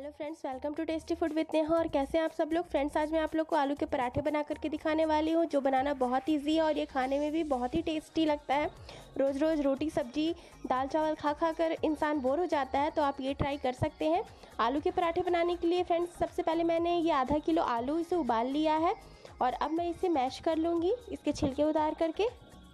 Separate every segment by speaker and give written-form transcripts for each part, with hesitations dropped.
Speaker 1: Hello friends, welcome to tasty food with Neha. और कैसे हैं आप सब लोग। फ्रेंड्स, आज मैं आप लोग को आलू के पराठे बना करके दिखाने वाली हूँ, जो बनाना बहुत इजी है और ये खाने में भी बहुत ही टेस्टी लगता है। रोज़ रोज़ रोटी सब्जी दाल चावल खा खा कर इंसान बोर हो जाता है, तो आप ये ट्राई कर सकते हैं। आलू के पराठे बनाने के लिए फ्रेंड्स, सबसे पहले मैंने ये आधा किलो आलू इसे उबाल लिया है और अब मैं इसे मैश कर लूँगी, इसके छिलके उतार करके।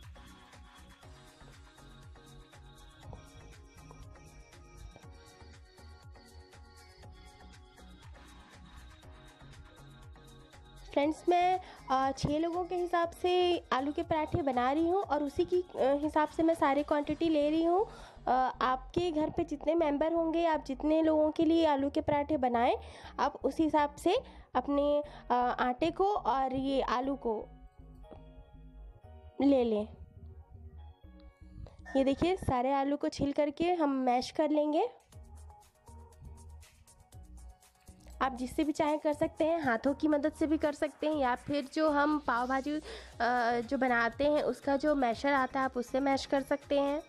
Speaker 1: फ्रेंड्स, मैं 6 लोगों के हिसाब से आलू के पराठे बना रही हूँ और उसी की हिसाब से मैं सारे क्वांटिटी ले रही हूँ। आपके घर पे जितने मेंबर होंगे, आप जितने लोगों के लिए आलू के पराठे बनाएं, आप उस हिसाब से अपने आटे को और ये आलू को ले लें। ये देखिए, सारे आलू को छील करके हम मैश कर लेंगे। आप जिससे भी चाहे कर सकते हैं, हाथों की मदद से भी कर सकते हैं, या फिर जो हम पाव भाजी जो बनाते हैं उसका जो मैशर आता है आप उससे मैश कर सकते हैं,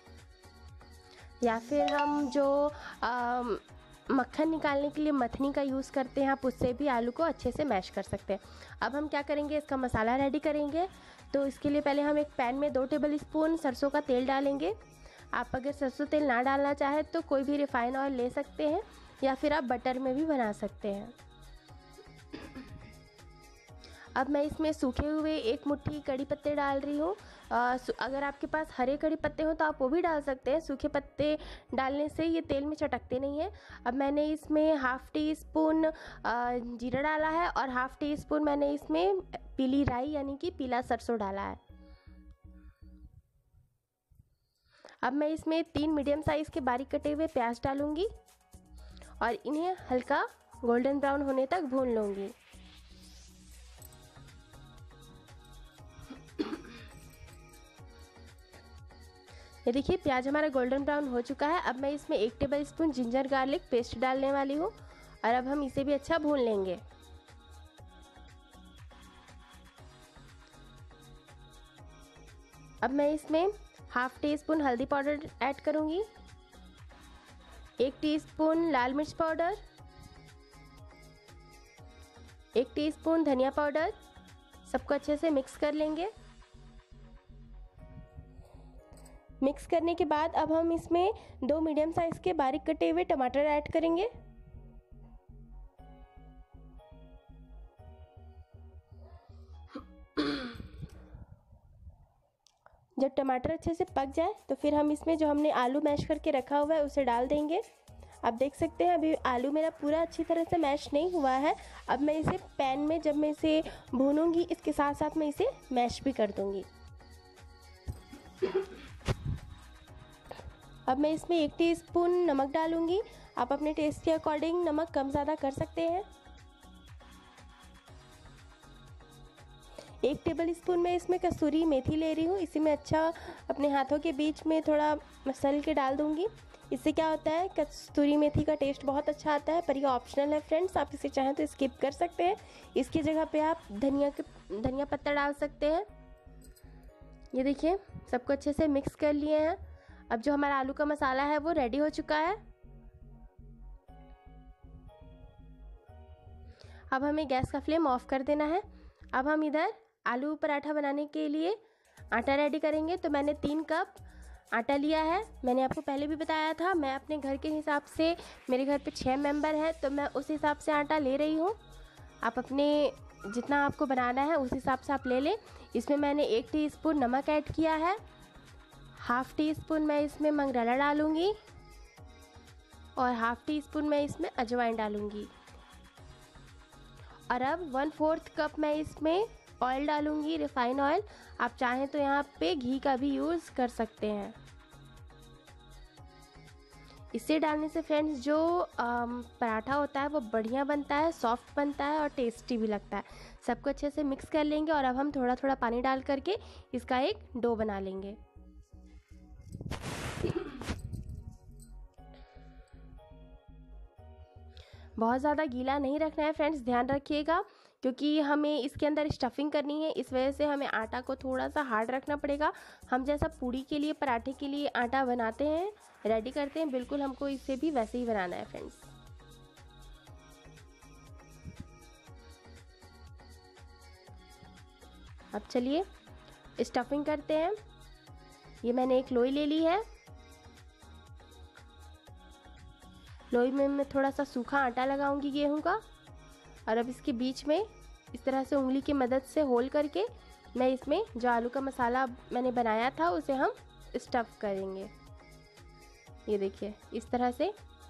Speaker 1: या फिर हम जो मक्खन निकालने के लिए मथनी का यूज़ करते हैं आप उससे भी आलू को अच्छे से मैश कर सकते हैं। अब हम क्या करेंगे, इसका मसाला रेडी करेंगे। तो इसके लिए पहले हम एक पैन में 2 टेबल स्पून सरसों का तेल डालेंगे। आप अगर सरसों तेल ना डालना चाहे तो कोई भी रिफाइन ऑयल ले सकते हैं, या फिर आप बटर में भी बना सकते हैं। अब मैं इसमें सूखे हुए 1 मुट्ठी कड़ी पत्ते डाल रही हूँ। अगर आपके पास हरे कड़ी पत्ते हो तो आप वो भी डाल सकते हैं। सूखे पत्ते डालने से ये तेल में चटकते नहीं हैं। अब मैंने इसमें हाफ़ टी स्पून जीरा डाला है और हाफ़ टी स्पून मैंने इसमें पीली राई यानी कि पीला सरसों डाला है। अब मैं इसमें 3 मीडियम साइज़ के बारीक कटे हुए प्याज डालूंगी और इन्हें हल्का गोल्डन ब्राउन होने तक भून लूँगी। ये देखिए, प्याज हमारा गोल्डन ब्राउन हो चुका है। अब मैं इसमें 1 tablespoon ginger garlic paste डालने वाली हूँ और अब हम इसे भी अच्छा भून लेंगे। अब मैं इसमें हाफ़ टी स्पून हल्दी पाउडर ऐड करूँगी, 1 टीस्पून लाल मिर्च पाउडर, 1 टीस्पून धनिया पाउडर। सबको अच्छे से मिक्स कर लेंगे। मिक्स करने के बाद अब हम इसमें 2 मीडियम साइज के बारीक कटे हुए टमाटर ऐड करेंगे। जब टमाटर अच्छे से पक जाए तो फिर हम इसमें जो हमने आलू मैश करके रखा हुआ है उसे डाल देंगे। आप देख सकते हैं अभी आलू मेरा पूरा अच्छी तरह से मैश नहीं हुआ है। अब मैं इसे पैन में जब मैं इसे भूनूंगी, इसके साथ साथ मैं इसे मैश भी कर दूंगी। अब मैं इसमें 1 टीस्पून नमक डालूंगी। आप अपने टेस्ट के अकॉर्डिंग नमक कम ज़्यादा कर सकते हैं। 1 टेबल स्पून मैं इसमें कसूरी मेथी ले रही हूँ। इसे मैं अच्छा अपने हाथों के बीच में थोड़ा मसल के डाल दूंगी। इससे क्या होता है, कसूरी मेथी का टेस्ट बहुत अच्छा आता है, पर ये ऑप्शनल है फ्रेंड्स, आप इसे चाहें तो स्किप कर सकते हैं। इसकी जगह पे आप धनिया पत्ता डाल सकते हैं। ये देखिए, सबको अच्छे से मिक्स कर लिए हैं। अब जो हमारा आलू का मसाला है वो रेडी हो चुका है। अब हमें गैस का फ्लेम ऑफ कर देना है। अब हम इधर आलू पराठा बनाने के लिए आटा रेडी करेंगे। तो मैंने 3 कप आटा लिया है। मैंने आपको पहले भी बताया था, मैं अपने घर के हिसाब से, मेरे घर पे 6 मेंबर हैं तो मैं उस हिसाब से आटा ले रही हूँ। आप अपने जितना आपको बनाना है उस हिसाब से आप ले लें। इसमें मैंने 1 टीस्पून नमक ऐड किया है, हाफ़ टी स्पून मैं इसमें मंगरेला डालूँगी और हाफ़ टी स्पून मैं इसमें अजवाइन डालूँगी। और अब 1/4 कप मैं इसमें ऑयल डालूँगी, रिफाइन ऑयल। आप चाहें तो यहाँ पे घी का भी यूज़ कर सकते हैं। इसे डालने से फ्रेंड्स जो पराठा होता है वो बढ़िया बनता है, सॉफ्ट बनता है और टेस्टी भी लगता है। सबको अच्छे से मिक्स कर लेंगे और अब हम थोड़ा थोड़ा पानी डाल करके इसका एक डो बना लेंगे। बहुत ज़्यादा गीला नहीं रखना है फ्रेंड्स, ध्यान रखिएगा, क्योंकि हमें इसके अंदर स्टफिंग करनी है। इस वजह से हमें आटा को थोड़ा सा हार्ड रखना पड़ेगा। हम जैसा पूड़ी के लिए, पराठे के लिए आटा बनाते हैं, रेडी करते हैं, बिल्कुल हमको इसे भी वैसे ही बनाना है फ्रेंड्स। अब चलिए स्टफिंग करते हैं। ये मैंने एक लोई ले ली है। लोई में मैं थोड़ा सा सूखा आटा लगाऊंगी गेहूं का, और अब इसके बीच में इस तरह से उंगली की मदद से होल करके मैं इसमें जो आलू का मसाला मैंने बनाया था उसे हम स्टफ़ करेंगे। ये देखिए इस तरह से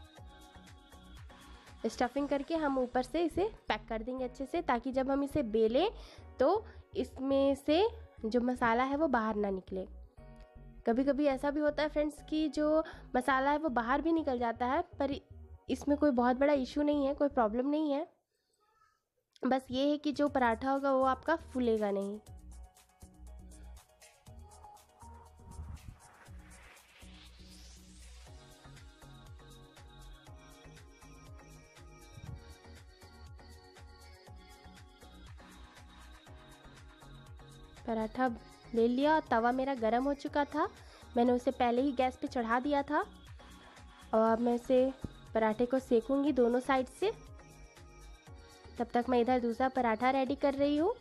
Speaker 1: स्टफिंग करके हम ऊपर से इसे पैक कर देंगे अच्छे से, ताकि जब हम इसे बेलें तो इसमें से जो मसाला है वो बाहर ना निकले। कभी कभी ऐसा भी होता है फ्रेंड्स कि जो मसाला है वो बाहर भी निकल जाता है, पर इसमें कोई बहुत बड़ा इशू नहीं है, कोई प्रॉब्लम नहीं है। बस ये है कि जो पराठा होगा वो आपका फूलेगा नहीं। पराठा ले लिया। तवा मेरा गरम हो चुका था, मैंने उसे पहले ही गैस पे चढ़ा दिया था, और अब मैं इसे पराठे को सेकूंगी दोनों साइड से। तब तक मैं इधर दूसरा पराठा रेडी कर रही हूँ।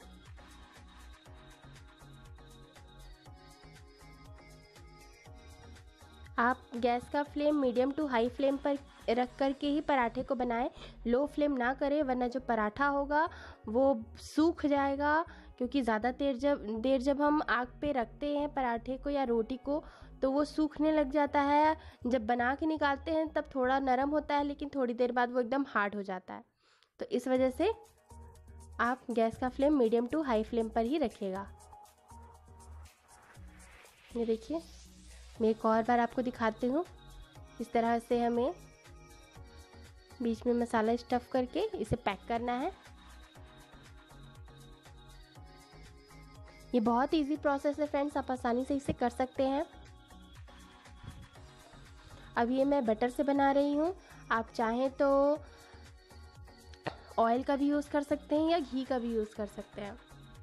Speaker 1: आप गैस का flame medium to high flame पर रख कर के ही पराठे को बनाएं। लो फ्लेम ना करें, वरना जो पराठा होगा वो सूख जाएगा, क्योंकि ज़्यादा देर जब हम आग पे रखते हैं पराठे को या रोटी को तो वो सूखने लग जाता है। जब बना के निकालते हैं तब थोड़ा नरम होता है, लेकिन थोड़ी देर बाद वो एकदम हार्ड हो जाता है। तो इस वजह से आप गैस का flame medium to high flame पर ही रखिएगा। ये देखिए मैं एक और बार आपको दिखाती हूँ। इस तरह से हमें बीच में मसाला स्टफ़ करके इसे पैक करना है। ये बहुत इजी प्रोसेस है फ्रेंड्स, आप आसानी से इसे कर सकते हैं। अब ये मैं बटर से बना रही हूँ। आप चाहें तो ऑयल का भी यूज़ कर सकते हैं या घी का भी यूज़ कर सकते हैं।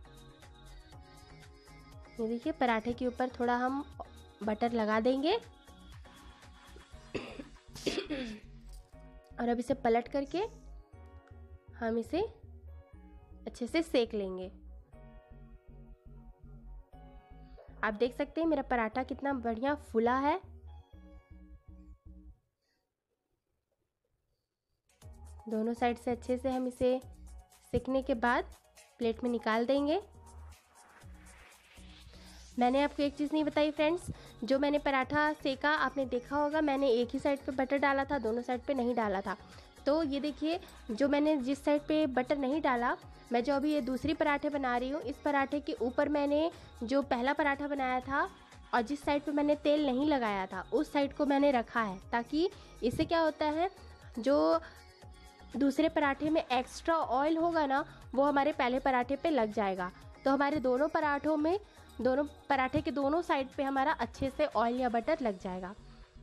Speaker 1: ये देखिए पराठे के ऊपर थोड़ा हम बटर लगा देंगे और अब इसे पलट करके हम इसे अच्छे से सेक लेंगे। आप देख सकते हैं मेरा पराठा कितना बढ़िया फूला है। दोनों साइड से अच्छे से हम इसे सेकने के बाद प्लेट में निकाल देंगे। मैंने आपको एक चीज़ नहीं बताई फ्रेंड्स, जो मैंने पराठा सेका आपने देखा होगा, मैंने एक ही साइड पे बटर डाला था, दोनों साइड पे नहीं डाला था। तो ये देखिए जो मैंने जिस साइड पे बटर नहीं डाला, मैं जो अभी ये दूसरी पराठे बना रही हूँ, इस पराठे के ऊपर मैंने जो पहला पराठा बनाया था और जिस साइड पे मैंने तेल नहीं लगाया था उस साइड को मैंने रखा है, ताकि इससे क्या होता है जो दूसरे पराठे में एक्स्ट्रा ऑयल होगा ना वो हमारे पहले पराठे पे लग जाएगा। तो हमारे दोनों पराठे के दोनों साइड पे हमारा अच्छे से ऑयल या बटर लग जाएगा।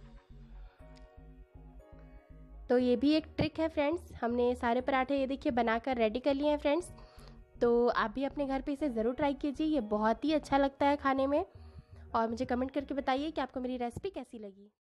Speaker 1: तो ये भी एक ट्रिक है फ्रेंड्स। हमने सारे पराठे ये देखिए बनाकर रेडी कर लिए हैं फ्रेंड्स। तो आप भी अपने घर पे इसे ज़रूर ट्राई कीजिए, ये बहुत ही अच्छा लगता है खाने में। और मुझे कमेंट करके बताइए कि आपको मेरी रेसिपी कैसी लगी।